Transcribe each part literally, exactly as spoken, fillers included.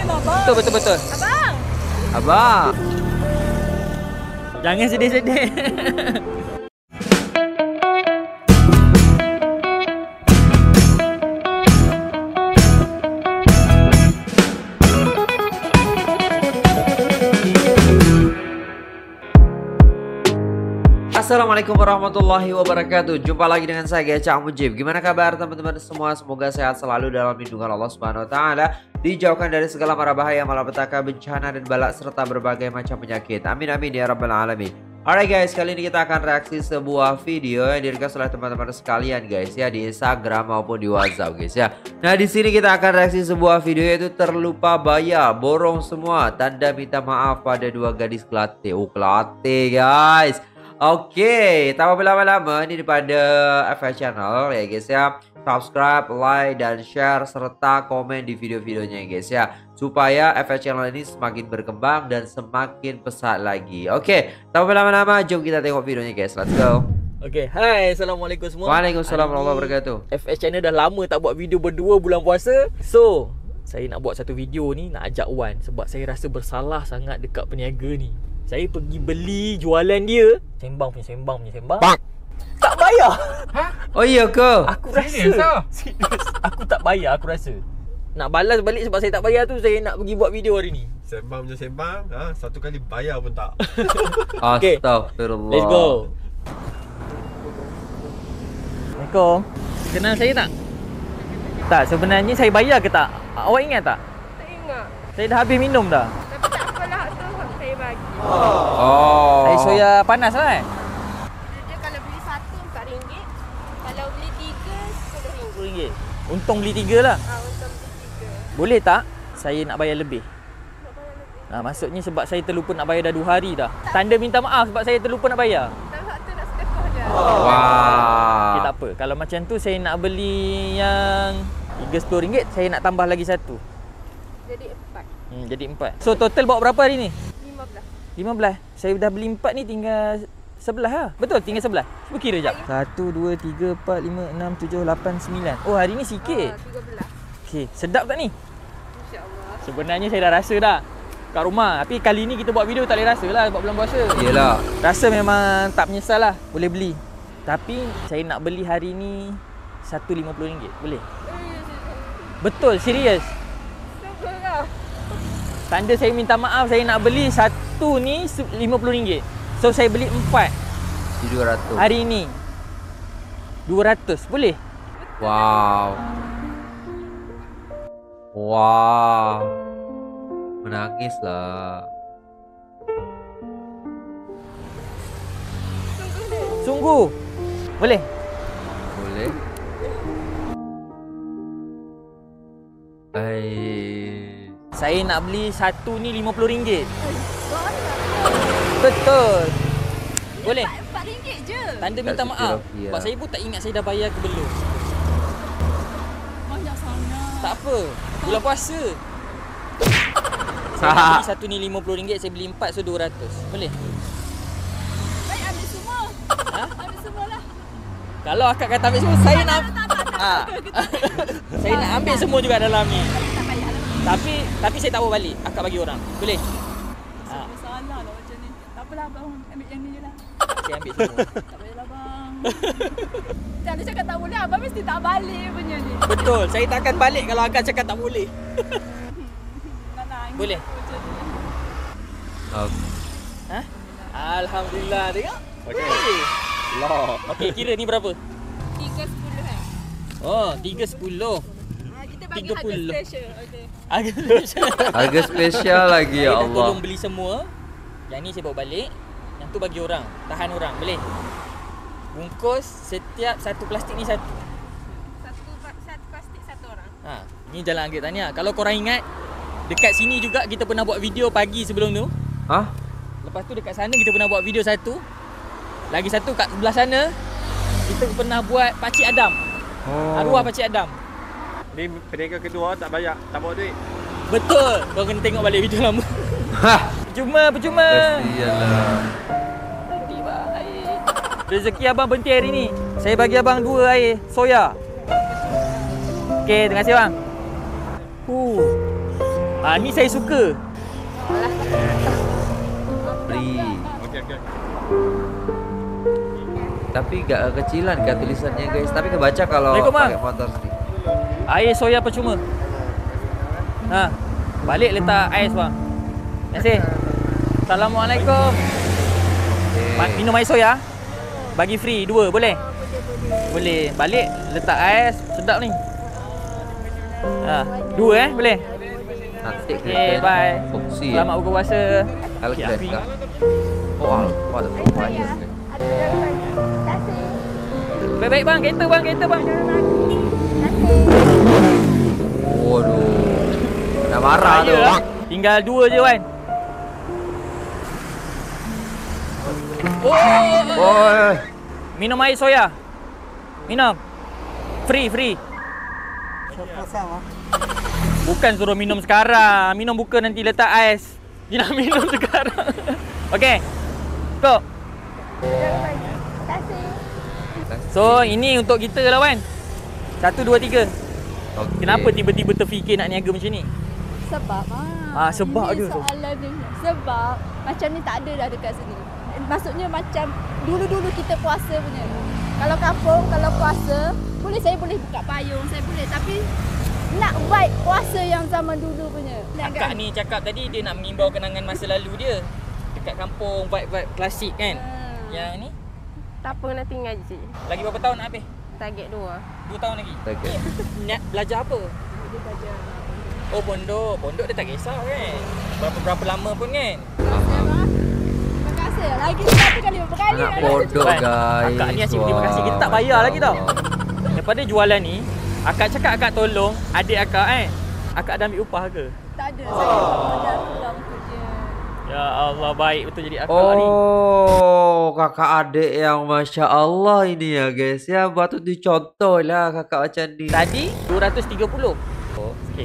Betul, betul, betul. Abang. Abang. Jangan sedih-sedih. Assalamualaikum warahmatullahi wabarakatuh. Jumpa lagi dengan saya Cak Mujib. Gimana kabar teman-teman semua? Semoga sehat selalu dalam lindungan Allah Subhanahu wa taala, dijauhkan dari segala mara bahaya, malapetaka, bencana dan balak serta berbagai macam penyakit. Amin amin ya rabbal alamin. Alright guys, kali ini kita akan reaksi sebuah video yang direquest oleh teman-teman sekalian guys ya, di Instagram maupun di WhatsApp guys ya. Nah, di sini kita akan reaksi sebuah video yaitu terlupa bayar, borong semua, tanda minta maaf pada dua gadis Kelate. Oh, Kelate guys. Oke, tanpa berlama-lama ini pada F Y Channel ya guys ya. Subscribe, like, dan share serta komen di video-videonya guys ya, supaya F Y Channel ini semakin berkembang dan semakin pesat lagi. Oke, tanpa berlama-lama jom kita tengok videonya guys. Let's go. Oke, hai, assalamualaikum semua. Waalaikumsalam warahmatullahi wabarakatuh. F Y Channel dah lama tak buat video berdua bulan puasa. So, saya nak buat satu video ni nak ajak Wan sebab saya rasa bersalah sangat dekat peniaga ni. Saya pergi beli jualan dia, sembang punya sembang punya sembang. Bang. Tak bayar. Ha? Oh iya ke? Aku rasa. Serius. Aku tak bayar, aku rasa. Nak balas balik sebab saya tak bayar tu, saya nak pergi buat video hari ni. Sembang punya sembang, ha, satu kali bayar pun tak. Okay. Astagfirullah. Let's go. Assalamualaikum. Kenal saya tak? Tak, sebenarnya saya bayar ke tak? Awak ingat tak? Tak ingat. Saya dah habis minum dah. Tapi tak apalah, tu saya bagi. Oh. Saya soya panas lah kan? Dia kalau beli satu empat ringgit. Kalau beli tiga sepuluh ringgit. sepuluh ringgit. Untung beli tiga lah. Ah, untuk beli tiga. Boleh tak saya nak bayar lebih? Nak bayar lebih. Nah, maksudnya sebab saya terlupa nak bayar dah dua hari dah. Tanda minta maaf sebab saya terlupa nak bayar. Tak waktu nak sedekah dah. Wah. Okay, tak apa. Kalau macam tu saya nak beli yang tiga sepuluh ringgit, saya nak tambah lagi satu. Jadi empat. Hmm, jadi empat. So total bawa berapa hari ni? Lima belas. lima belas. Saya dah beli empat ni, tinggal sebelas lah. Betul, tinggal sebelas. Cuba kira jap. satu, dua, tiga, empat, lima, enam, tujuh, lapan, sembilan. Oh, hari ni sikit. Ah, tiga belas. Okey, sedap tak ni? InsyaAllah. Sebenarnya saya dah rasa dah kat rumah. Tapi kali ni kita buat video tak boleh rasa lah sebab bulan puasa. Yelah. Rasa memang tak menyesal lah. Boleh beli. Tapi saya nak beli hari ni satu lima puluh ringgit. Boleh? Betul, serius. Sabarlah. Tanda saya minta maaf, saya nak beli satu ni lima puluh ringgit. So saya beli empat dua ratus. hari ni dua ratus. Boleh? Wow. Wow. Menangis lah. Sungguh. Boleh? Boleh. Hai. Saya nak beli satu ni lima puluh ringgit. Betul. Boleh? Empat ringgit je. Tanda minta Tak maaf. sikit, Sebab saya pun tak ingat saya dah bayar ke belum. Banyak sangat. Tak apa. Bulan puasa. Saya nak beli satu ni lima puluh ringgit, saya beli empat, so dua ratus. Boleh? Baik, ambil semua. Ha? Ambil semua lah. Kalau akak kata ambil semua, saya nak Tak, tak, tak. ha. Saya nak ambil semua juga dalam ni. Tak payah lah. Tapi tapi saya tak bawa balik. Akak bagi orang. Boleh? Ha. Salah lah macam ni. Tak apalah abang, ambil yang ni je lah. Saya ambil semua. Tak payahlah bang. Jangan cakap tak boleh, abang mesti tak balik punya ni. Betul. Saya tak akan balik kalau akak cakap tak boleh. Nak nangis Boleh? macam ni. Okay. Ha? Alhamdulillah. Tengok. Okey. Boleh. Allah. Okey, kira ni berapa? Tiga sepuluh kan? Oh, tiga sepuluh. Ha, kita bagi Tiga harga puluh. special. Okay. Harga special. Harga spesial lagi ya Saya dah Allah. tolong beli semua. Yang ni saya bawa balik. Yang tu bagi orang. Tahan orang. Boleh? Bungkus setiap satu plastik ni satu. Satu, satu plastik satu orang. Ha, ni jalan Anggrek Tahniah. Kalau korang ingat, dekat sini juga kita pernah buat video pagi sebelum tu. Hah? Lepas tu dekat sana kita pernah buat video satu. Lagi satu kat sebelah sana kita pernah buat Pakcik Adam. Oh. Arwah Pakcik Adam. Ni peniaga kedua tak bayar, tak bawa duit. Betul. Kau kena tengok balik video lama. Hah. Percuma, percuma. Kesianlah. Tiba air. Rezeki abang berhenti hari ni. Saya bagi abang dua air soya. Okey, terima kasih bang. Huh. Ah ni saya suka. Free. Okey okey. Tapi gak kecilan kan tulisannya guys. Tapi kebaca kalau Assalamualaikum, Bang. pakai motor sendiri. Air soya percuma. Ha. Balik letak ais bang. Terima kasih. Assalamualaikum. Ma- Minum air soya. Bagi free dua boleh? Boleh. Balik letak ais sedap ni. Ha, dua eh boleh? Nanti Okey, bye. Fungsi ya. Selamat buka puasa. Elektrik Okey, api. kah? Oh, ada banyak. Baik-baik bang, kereta bang, kereta bang. Waduh. Dah marah tu. Saya lah. Tinggal dua je Wan. Oh, Oi. minum air soya. Minum. Free, free. Bukan suruh minum sekarang. Minum buka nanti letak ais. Dia nak minum sekarang. Okey. Kok. So, ini untuk kita lah Wan. Satu, dua, tiga. Okay. Kenapa tiba-tiba terfikir nak niaga macam ni? Sebab ah. Ah, sebab ini dia. soalan dia. Sebab macam ni tak ada dah dekat sini. Maksudnya macam dulu-dulu kita puasa punya. Kalau kampung, kalau puasa, boleh saya boleh buka payung, saya boleh. Tapi nak vibe puasa yang zaman dulu punya. Akak ni cakap tadi dia nak mengimbau kenangan masa lalu dia. Dekat kampung, vibe-vibe klasik kan. Hmm. Yang ni, Tak apa, nak tinggal je. lagi berapa tahun nak habis? Target dua. Dua tahun lagi? Okay. Nak belajar apa? Dia belajar. Oh, pondok. Pondok dia tak kisah kan. Berapa-berapa lama pun kan. Terima kasih. Lagi satu kali berapa kali. Anak dah pondok Kan? guys. Akak ni asyik terima kasih. Kita tak bayar lagi tau. Daripada jualan ni, akak cakap akak tolong adik akak kan. Akak ada ambil upah ke? Tak ada. Saya dah pulang kerja. Ya Allah, baik betul jadi akak ni. Oh, kakak adik yang Masya Allah ini ya guys. Ya, patut dicontoh lah kakak macam ni. Tadi dua ratus tiga puluh. Oh. Okey.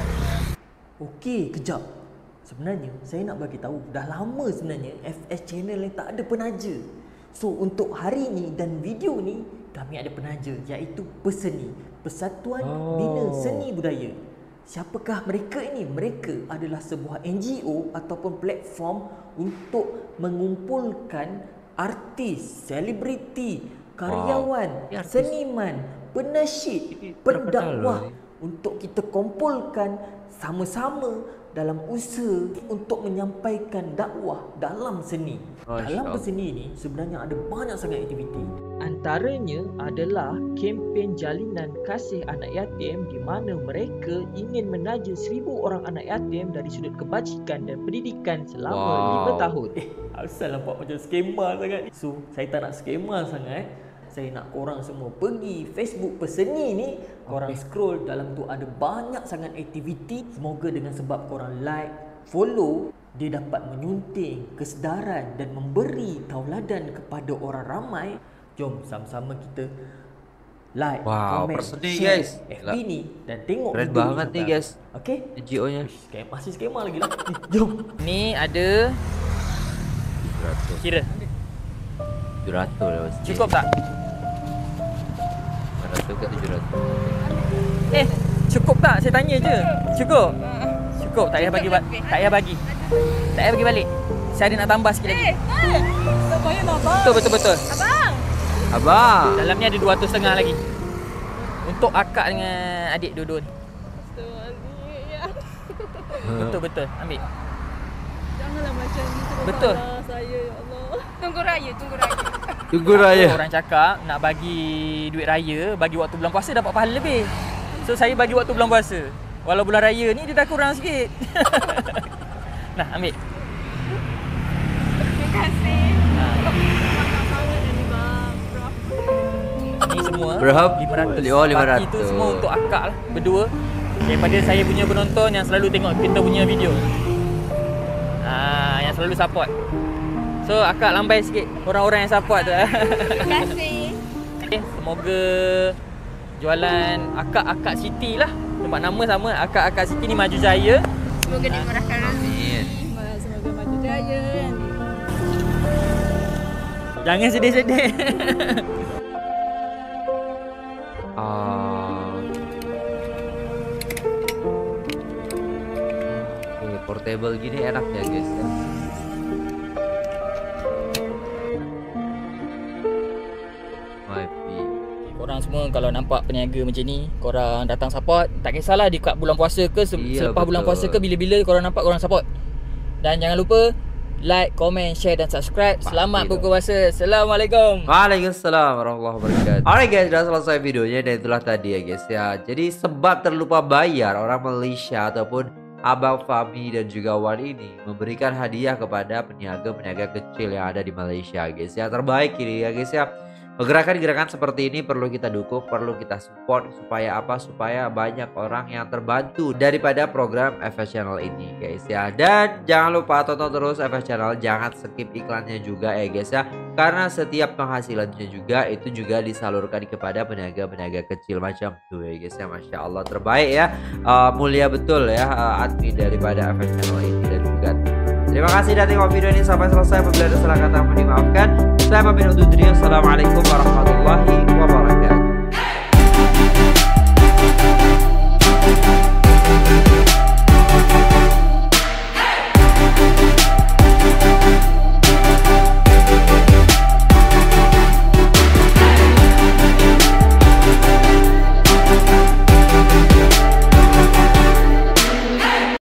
Okey, kejap. Sebenarnya saya nak bagi tahu dah lama sebenarnya F S Channel ni tak ada penaja. So untuk hari ni dan video ni kami ada penaja iaitu Perseni, Persatuan Oh. Bina Seni Budaya. Siapakah mereka ini? Mereka adalah sebuah N G O ataupun platform untuk mengumpulkan artis, selebriti, karyawan, Ini artis. seniman, penasyid, Ini berapa pendakwah tahun ni? untuk kita kumpulkan sama-sama dalam usaha untuk menyampaikan dakwah dalam seni. Masya Dalam Allah. berseni ni sebenarnya ada banyak sangat aktiviti. Antaranya adalah kempen jalinan kasih anak yatim di mana mereka ingin menaja seribu orang anak yatim dari sudut kebajikan dan pendidikan selama Wow. lima tahun. Eh, asal nampak macam skema sangat ni. So, saya tak nak skema sangat. Saya nak korang semua pergi Facebook Perseni ni, korang Okay. scroll, dalam tu ada banyak sangat aktiviti. Semoga dengan sebab korang like, follow, dia dapat menyunting kesedaran dan memberi tauladan kepada orang ramai. Jom sama-sama kita like, Wow, komen, Perseni, share guys. F B Gila. ni dan tengok Keren video ni banget nih sampai guys. habis. Okay? N G O-nya. Skema, masih skema lagi lah. Eh, jom. Ni ada tujuh ratus. kira. tujuh ratus lah pasti. Cukup tak? lima ratus ke tujuh ratus? Eh, cukup tak? Saya tanya je. Cukup? Cukup, tak payah bagi ba- tak payah bagi. Tak payah bagi balik. Saya ada nak tambah sikit lagi. Tak payah abang. Betul betul betul. Abang. Abang. Dalam ni ada dua ratus setengah lagi. Untuk akak dengan adik dua-dua ni. Betul betul. Ambil. Janganlah macam ni. Betul. Saya, ya Allah. Tunggu raya, tunggu raya. Tunggu raya. Orang cakap nak bagi duit raya, bagi waktu bulan puasa dapat pahala lebih. So saya bagi waktu bulan puasa. Walau bulan raya ni dia dah kurang sikit. Nah, ambil. Terima kasih. Ha. Banyak sangat ni bang. Berapa? Ni semua Berapa? lima ratus. Oh, lima ratus. Baki tu semua untuk akak lah, berdua. Daripada saya punya penonton yang selalu tengok kita punya video. Ah, yang selalu support. So akak lambai sikit orang-orang yang support tu. Terima kasih. Okay, semoga jualan akak-akak Siti lah. Tempat nama sama, akak-akak Siti ni maju jaya. Semoga dimurahkan rezeki. Amin. Semoga maju jaya. Jangan sedih-sedih. Ah. portable gini enak ya guys ya. Wifi. Korang semua kalau nampak peniaga macam ni, korang datang support. Tak kisahlah dekat bulan puasa ke se- Iya, selepas betul. bulan puasa ke, bila-bila korang nampak korang support. Dan jangan lupa like, komen, share dan subscribe. Pasti Selamat dong. berbuka puasa. Assalamualaikum. Waalaikumsalam warahmatullahi wabarakatuh. Alright guys, sudah selesai videonya dan itulah tadi ya guys ya. Jadi sebab terlupa bayar, orang Malaysia ataupun Abang Fahmi dan juga Wan ini memberikan hadiah kepada peniaga-peniaga kecil yang ada di Malaysia guys ya. Terbaik ini ya guys ya. Gerakan-gerakan seperti ini perlu kita dukung, perlu kita support supaya apa? Supaya banyak orang yang terbantu daripada program F S Channel ini guys ya. Dan jangan lupa tonton terus F S Channel, jangan skip iklannya juga ya guys ya. Karena setiap penghasilannya juga itu juga disalurkan kepada peniaga-peniaga kecil macam tuh ya guys ya. Masya Allah terbaik ya. Uh, mulia betul ya uh, admin daripada F S Channel ini dan juga. Terima kasih sudah tengok video ini sampai selesai. Apabila ada salah kata mohon dimaafkan. Saya pamit undur diri. Assalamualaikum warahmatullahi wabarakatuh.